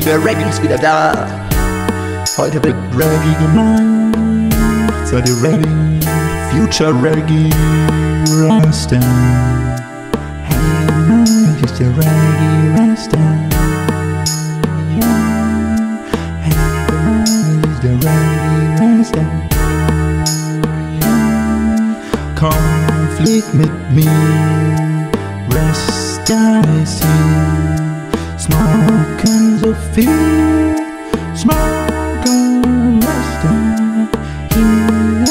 der Reggae ist wieder da. Heute wird Reggae gemacht. Seid ihr ready? Future Reggae Rasta. Hey man, ist der Reggae Rasta. Hey man, ist der Reggae Rasta. Komm, flieg mit mir, Rasta ist hier. Smoken so viel, smoken Rasta hier.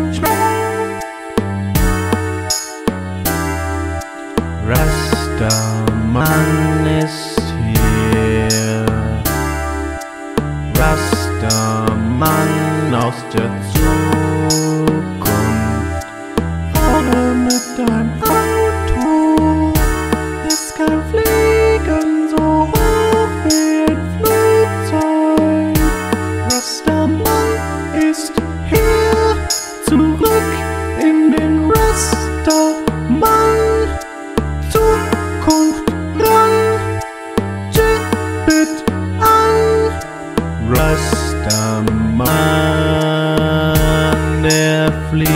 Rastaman ist hier. Rastaman aus der Zukunft. Vorne mit deinem Auto, es kann fliegen so hoch wie ein Flugzeug. Rastaman ist hier, zurück in den Rastaman. Zukunft ran, Jibbit an. Rastaman, der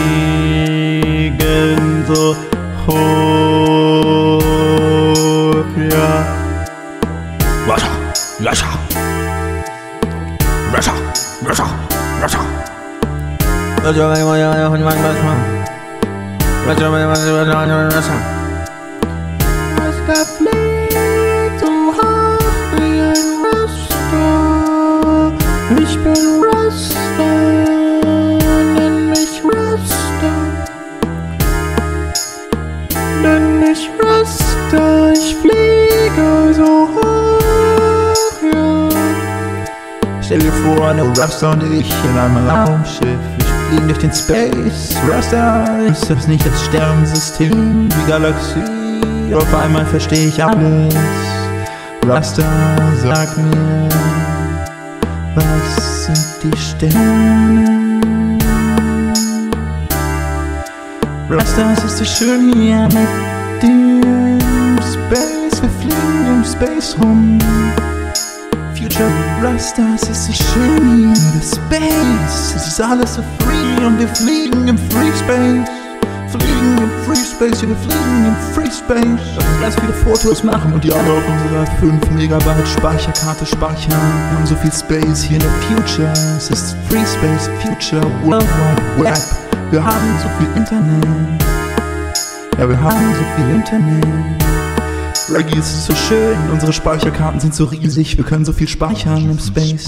fliegen so hoch, ja. Rasha, Rasha, Rasha, Rasha, Rasha. Rasta fliegt so hoch wie ein Rasta. Ich bin Rasta, nenn mich Rasta. Nenn mich Rasta, ich fliege so hoch, ja. Stell dir vor, eine Rasta und ich in einem Raumschiff. Wir fliegen durch den Space. Rasta ist das nicht das Sternensystem, die Galaxie. Auf einmal verstehe ich alles. Rasta, sag mir, was sind die Sterne? Rasta, es ist so schön hier mit dir im Space. Wir fliegen im Space rum. Future Rasta, es ist so schön hier in der Space. Es ist alles so free und wir fliegen im Free Space. Fliegen im Free Space, wir fliegen im Free Space. Lass uns ganz viele Fotos machen und die alle auf unserer 5 Megabyte Speicherkarte speichern. Wir haben so viel Space hier in der Future. Es ist Free Space, Future, World Wide Web. Wir haben so viel Internet. Ja, wir haben so viel Internet. Reggae ist so schön, unsere Speicherkarten sind so riesig. Wir können so viel speichern im Space.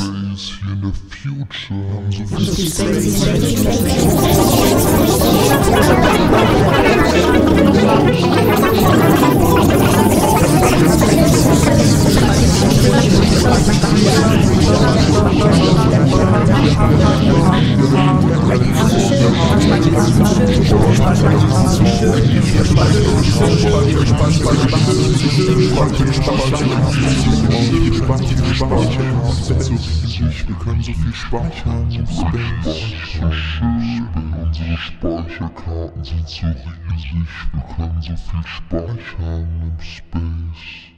Wir können so viel speichern im Space. Unsere Speicherkarten sind so riesig. Wir können so viel speichern im Space.